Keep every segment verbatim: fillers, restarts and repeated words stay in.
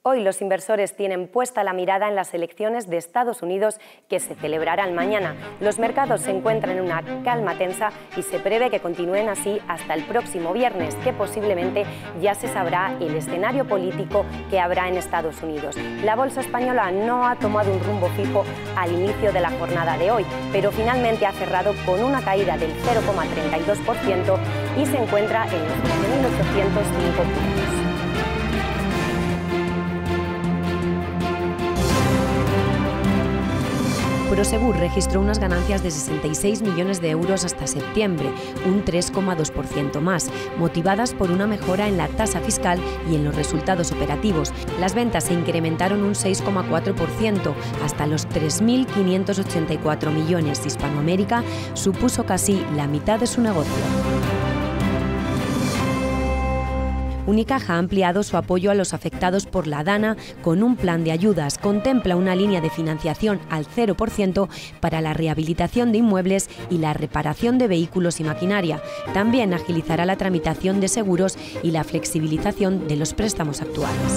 Hoy los inversores tienen puesta la mirada en las elecciones de Estados Unidos que se celebrarán mañana. Los mercados se encuentran en una calma tensa y se prevé que continúen así hasta el próximo viernes, que posiblemente ya se sabrá el escenario político que habrá en Estados Unidos. La bolsa española no ha tomado un rumbo fijo al inicio de la jornada de hoy, pero finalmente ha cerrado con una caída del cero coma treinta y dos por ciento y se encuentra en los once mil ochocientos cinco puntos. Prosegur registró unas ganancias de sesenta y seis millones de euros hasta septiembre, un tres coma dos por ciento más, motivadas por una mejora en la tasa fiscal y en los resultados operativos. Las ventas se incrementaron un seis coma cuatro por ciento hasta los tres mil quinientos ochenta y cuatro millones. Hispanoamérica supuso casi la mitad de su negocio. Unicaja ha ampliado su apoyo a los afectados por la Dana con un plan de ayudas. Contempla una línea de financiación al cero por ciento para la rehabilitación de inmuebles y la reparación de vehículos y maquinaria. También agilizará la tramitación de seguros y la flexibilización de los préstamos actuales.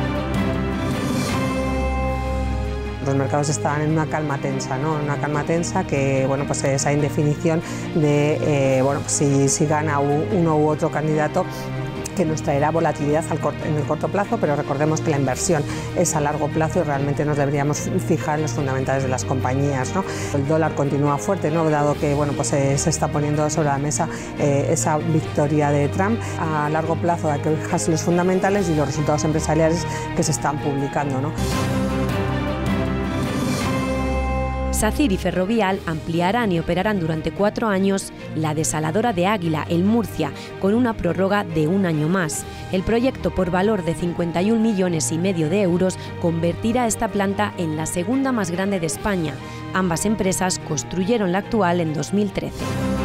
Los mercados están en una calma tensa, ¿no? Una calma tensa que, bueno, pues esa indefinición de, eh, bueno, pues si, si gana uno u otro candidato, que nos traerá volatilidad al corto, en el corto plazo, pero recordemos que la inversión es a largo plazo y realmente nos deberíamos fijar en los fundamentales de las compañías, ¿no? El dólar continúa fuerte, ¿no? Dado que, bueno, pues eh, se está poniendo sobre la mesa eh, esa victoria de Trump. A largo plazo hay que fijarse los fundamentales y los resultados empresariales que se están publicando, ¿no? SACIR y Ferrovial ampliarán y operarán durante cuatro años la desaladora de Águila, en Murcia, con una prórroga de un año más. El proyecto, por valor de cincuenta y un millones y medio de euros, convertirá esta planta en la segunda más grande de España. Ambas empresas construyeron la actual en dos mil trece.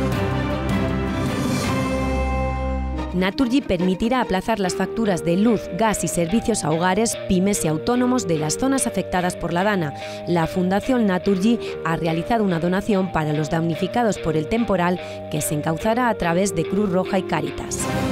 Naturgy permitirá aplazar las facturas de luz, gas y servicios a hogares, pymes y autónomos de las zonas afectadas por la Dana. La Fundación Naturgy ha realizado una donación para los damnificados por el temporal que se encauzará a través de Cruz Roja y Cáritas.